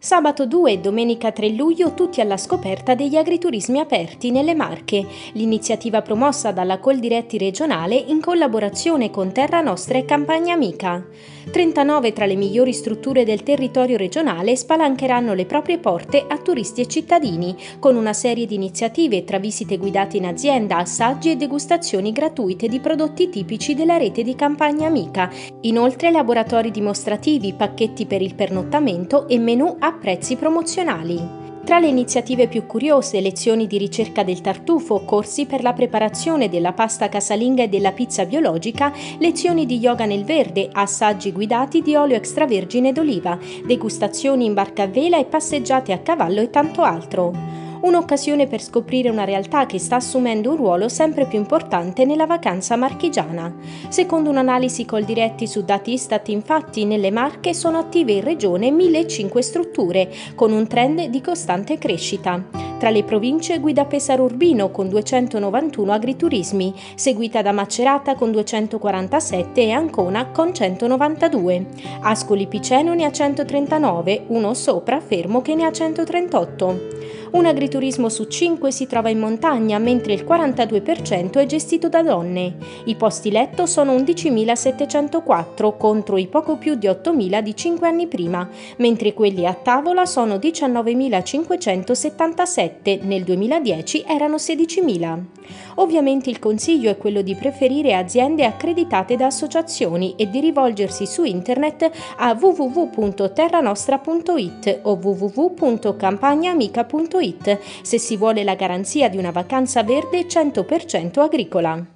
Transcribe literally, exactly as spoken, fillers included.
Sabato due e domenica tre luglio tutti alla scoperta degli agriturismi aperti nelle Marche, l'iniziativa promossa dalla Coldiretti regionale in collaborazione con Terra Nostra e Campagna Amica. trentanove tra le migliori strutture del territorio regionale spalancheranno le proprie porte a turisti e cittadini, con una serie di iniziative tra visite guidate in azienda, assaggi e degustazioni gratuite di prodotti tipici della rete di Campagna Amica, inoltre laboratori dimostrativi, pacchetti per il pernottamento e menù a prezzi promozionali. Tra le iniziative più curiose, lezioni di ricerca del tartufo, corsi per la preparazione della pasta casalinga e della pizza biologica, lezioni di yoga nel verde, assaggi guidati di olio extravergine d'oliva, degustazioni in barca a vela e passeggiate a cavallo e tanto altro. Un'occasione per scoprire una realtà che sta assumendo un ruolo sempre più importante nella vacanza marchigiana. Secondo un'analisi Coldiretti su dati Istat, infatti, nelle Marche sono attive in regione millecinquecento strutture, con un trend di costante crescita. Tra le province guida Pesaro Urbino con duecentonovantuno agriturismi, seguita da Macerata con duecentoquarantasette e Ancona con centonovantadue. Ascoli Piceno ne ha centotrentanove, uno sopra Fermo che ne ha centotrentotto. Un agriturismo su cinque si trova in montagna, mentre il quarantadue per cento è gestito da donne. I posti letto sono undicimilasettecentoquattro contro i poco più di ottomila di cinque anni prima, mentre quelli a tavola sono diciannovemilacinquecentosettantasette, nel duemiladieci erano sedicimila. Ovviamente il consiglio è quello di preferire aziende accreditate da associazioni e di rivolgersi su internet a w w w punto terranostra punto i t o w w w punto campagnaamica punto i t se si vuole la garanzia di una vacanza verde cento per cento agricola.